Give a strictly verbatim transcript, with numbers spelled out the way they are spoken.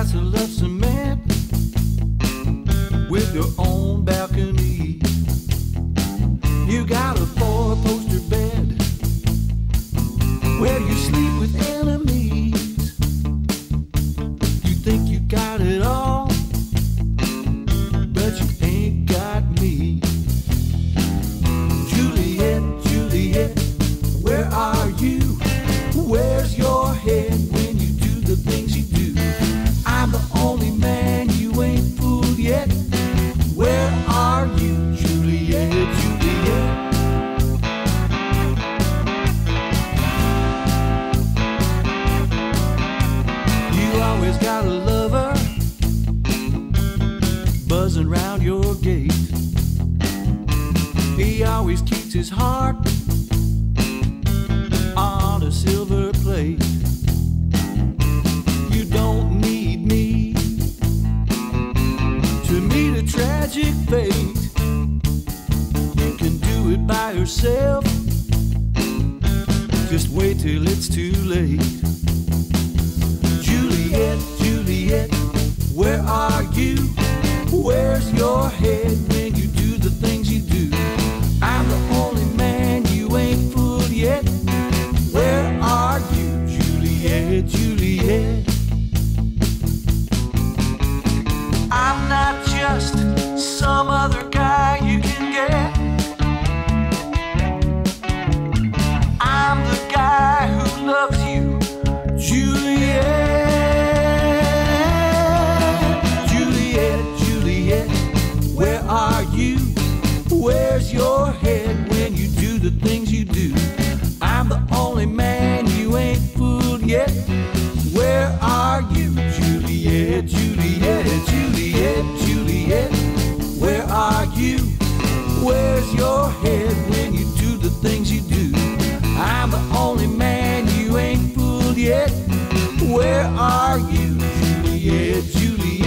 got some love cement with your own balcony. You got a four-poster bed where you sleep with enemies. You think you got it all, but you ain't got me. Juliet, Juliet, where are you? Where's your head when you do the things you do? I'm the only man you ain't fooled yet. Where are you, Juliet, Juliet? You always got a lover buzzing round your gate. He always keeps his heart on a silver plate. You don't need me to meet a tragic fate. You can do it by yourself. Just wait till it's too late. Juliet, Juliet, where are you? Where's your head when you do the things you do? I'm the only man you ain't fooled yet. Where are you, Juliet, Juliet? I'm not just some other guy you can get. I'm the guy who loves you, Juliet. Juliet, Juliet, where are you? Where's your head when you do the things you do? I'm the only man you ain't fooled yet. Where are you, Juliet, Juliet, Juliet, Juliet? Where are you? Where's your head when you do the things you do? I'm the only man you ain't fooled yet. Where are you, Juliet, Juliet?